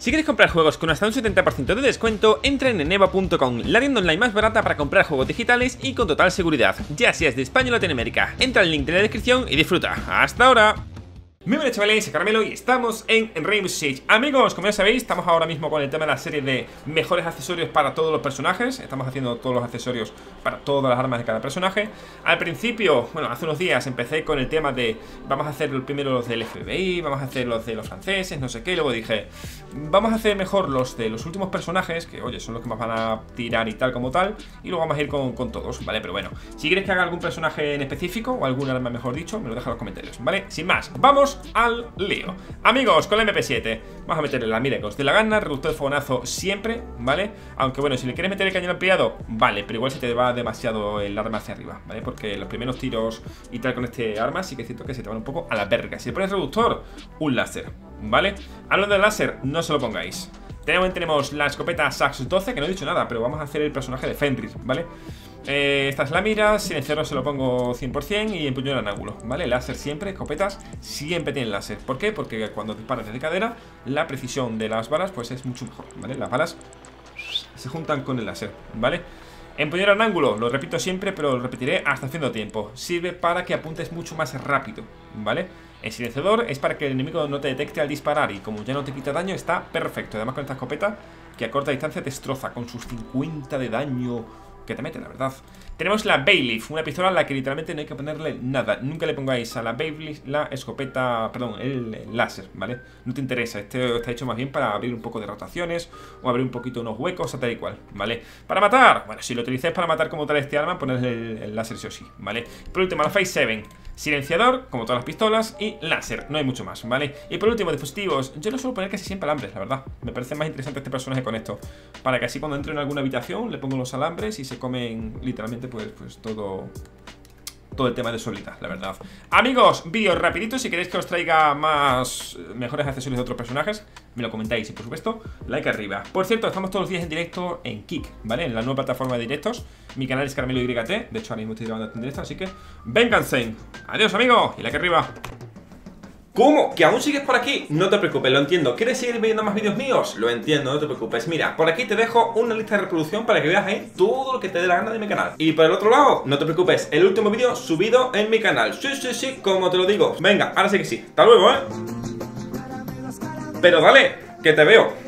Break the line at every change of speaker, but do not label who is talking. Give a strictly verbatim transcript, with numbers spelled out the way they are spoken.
Si quieres comprar juegos con hasta un setenta por ciento de descuento, entra en eneba punto com, la tienda online más barata para comprar juegos digitales y con total seguridad, ya seas de España o Latinoamérica. Entra al link de la descripción y disfruta. ¡Hasta ahora! Muy buenas, chavales, soy Caramelo y estamos en Rainbow Six. Amigos, como ya sabéis, estamos ahora mismo con el tema de la serie de mejores accesorios para todos los personajes. Estamos haciendo todos los accesorios para todas las armas de cada personaje. Al principio, bueno, hace unos días empecé con el tema de vamos a hacer primero los del F B I, vamos a hacer los de los franceses, no sé qué. Luego dije, vamos a hacer mejor los de los últimos personajes, que oye, son los que más van a tirar y tal como tal. Y luego vamos a ir con, con todos, ¿vale? Pero bueno, si quieres que haga algún personaje en específico o algún arma mejor dicho, me lo dejas en los comentarios, ¿vale? Sin más, vamos al lío. Amigos, con la M P siete vamos a meterle la mira que os dé la gana, reductor de fogonazo siempre, ¿vale? Aunque bueno, si le quieres meter el cañón ampliado, vale, pero igual se te va demasiado el arma hacia arriba, ¿vale? Porque los primeros tiros y tal con este arma sí que es cierto que se te van un poco a la verga. Si le pones reductor, un láser, ¿vale? Hablando del láser, no se lo pongáis. Tenemos, tenemos la escopeta Sax doce, que no he dicho nada, pero vamos a hacer el personaje de Fenris, ¿vale? Eh, esta es la mira, silenciador se lo pongo cien por cien y empuñadura en ángulo, ¿vale? Láser siempre, escopetas siempre tienen láser. ¿Por qué? Porque cuando disparas desde cadera, la precisión de las balas pues es mucho mejor, ¿vale? Las balas se juntan con el láser, ¿vale? Empuñadura en ángulo, lo repito siempre, pero lo repetiré hasta haciendo tiempo. Sirve para que apuntes mucho más rápido, ¿vale? El silenciador es para que el enemigo no te detecte al disparar y como ya no te quita daño, está perfecto. Además con esta escopeta, que a corta distancia te destroza con sus cincuenta de daño que te mete, la verdad. Tenemos la Bailiff, una pistola a la que literalmente no hay que ponerle nada. Nunca le pongáis a la Bailiff la escopeta, perdón, el, el láser, ¿vale? No te interesa, este está hecho más bien para abrir un poco de rotaciones o abrir un poquito unos huecos o tal y cual, ¿vale? Para matar, bueno, si lo utilizáis para matar como tal este arma, ponedle el, el láser sí o sí, ¿vale? Por último, la Phase siete, silenciador, como todas las pistolas, y láser, no hay mucho más, ¿vale? Y por último, dispositivos, yo lo suelo poner casi siempre alambres, la verdad. Me parece más interesante este personaje con esto, para que así cuando entre en alguna habitación le pongo los alambres y se comen literalmente pues, pues todo... todo el tema de solita, la verdad. Amigos, vídeo rapidito. Si queréis que os traiga más mejores accesorios de otros personajes, me lo comentáis y por supuesto, like arriba. Por cierto, estamos todos los días en directo en Kick, ¿vale? En la nueva plataforma de directos. Mi canal es Caramelo Y T. De hecho, ahora mismo estoy grabando en directo, así que vénganse. Adiós, amigos, y like arriba. ¿Cómo? ¿Que aún sigues por aquí? No te preocupes, lo entiendo. ¿Quieres seguir viendo más vídeos míos? Lo entiendo, no te preocupes. Mira, por aquí te dejo una lista de reproducción para que veas ahí todo lo que te dé la gana de mi canal. Y por el otro lado, no te preocupes, el último vídeo subido en mi canal. Sí, sí, sí, como te lo digo. Venga, ahora sí que sí. Hasta luego, ¿eh? Pero dale, que te veo.